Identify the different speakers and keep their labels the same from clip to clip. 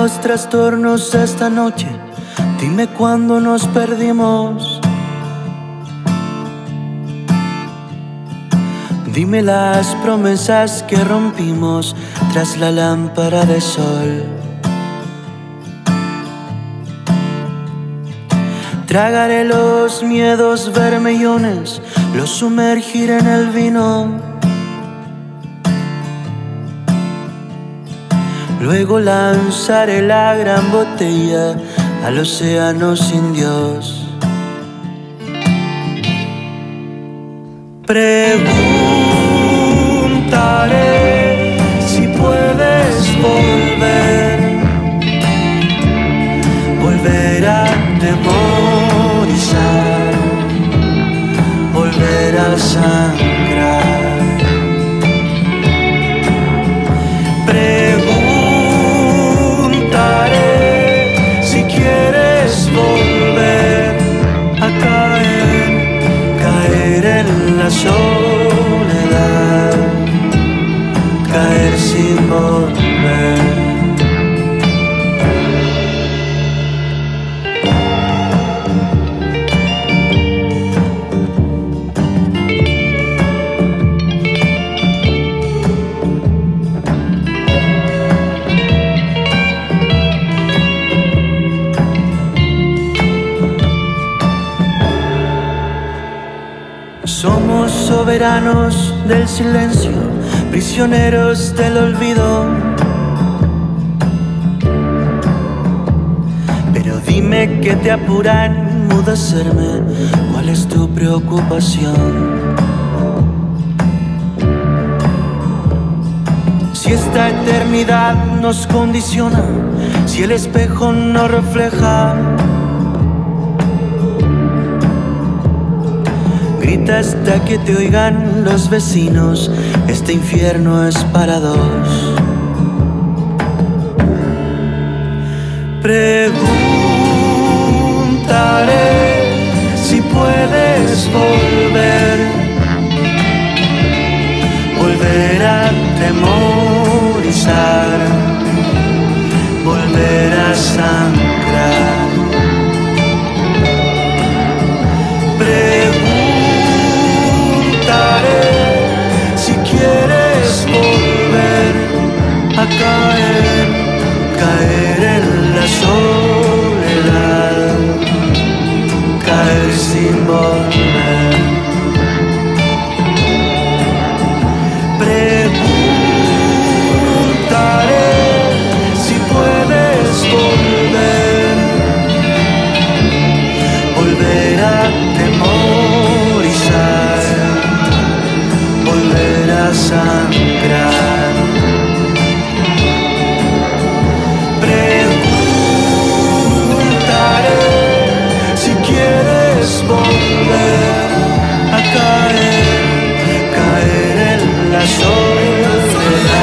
Speaker 1: los trastornos esta noche. Dime cuándo nos perdimos. Dime las promesas que rompimos tras la lámpara de sol. Tragaré los miedos vermellones, los sumergiré en el vino. Luego lanzaré la gran botella al océano sin Dios. Preguntaré si puedes volver a atemorizar, volver a sangrar. Preguntaré si quieres volver a caer en la soledad, caer sin volver. Somos soberanos del silencio, prisioneros del olvido. Pero dime qué te apura enmudecerme, ¿cuál es tu preocupación? Si esta eternidad nos condiciona, si el espejo no refleja, grita hasta que te oigan los vecinos, este infierno es para dos. Preguntaré si puedes volver a atemorizar, volver a sangrar. Si quieres volver a caer en la soledad, caer sin volver. Preguntaré si puedes volver a atemorizar, volver a sangrar. Preguntaré si quieres volver a caer en la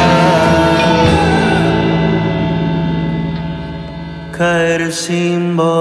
Speaker 1: soledad, caer sin volver.